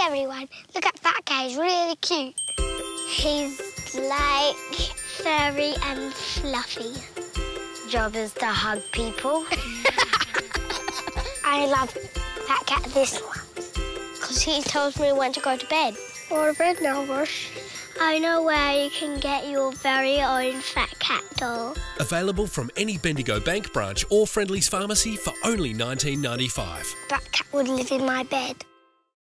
everyone, look at Fat Cat, he's really cute. He's like furry and fluffy. Job is to hug people. I love Fat Cat this one, because he tells me when to go to bed. Go to bed now, Rush. I know where you can get your very own Fat Cat doll. Available from any Bendigo Bank branch or Friendly's pharmacy for only $19.95. Fat Cat would live in my bed.